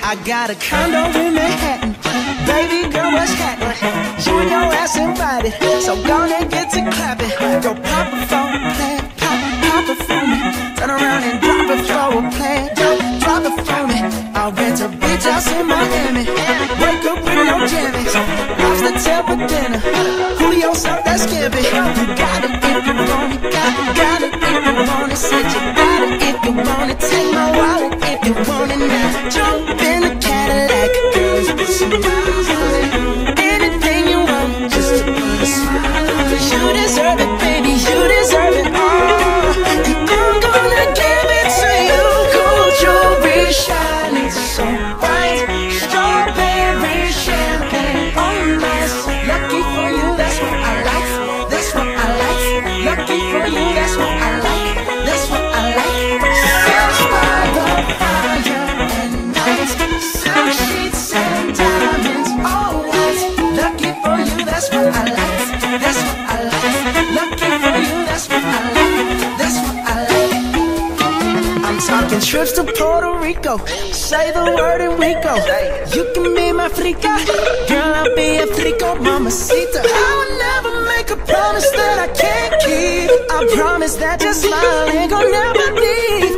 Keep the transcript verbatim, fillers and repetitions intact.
I got a condo in Manhattan. Baby girl, what's happening? You and your ass invited, so gonna get to clapping. Go pop it for a plan, pop, pop it for me. Turn around and drop it for a plan, go drop it for me. I'll rent a beach house in Miami. Wake up with no jammies, lobster tail for dinner. Julio served that skippy. You got it if you want it, got it, got it if you want it. Said you got it if you want it. Take my wallet if you want it now. Jump in a Cadillac, girls, put some miles on it. Anything you want, just to put a smile on it. You deserve it, baby, you deserve it all. And I'm gonna give it to you. Gold jewelry shining so bright, strawberry champagne on ice. Lucky for you, that's what I like. That's what I like. Lucky for you, that's what I like. That's what I like. Silk by the fire and night, silk sheets and diamonds, all white. Lucky for you, that's what I like. That's what I like. Lucky for you, that's what I like. That's what I like. I'm talking trips to Puerto Rico. Say the word and we go. You can be my frica, girl, I'll be a frico, mamacita. I would never make a promise that I can't keep. I promise that your smile ain't gonna never leave.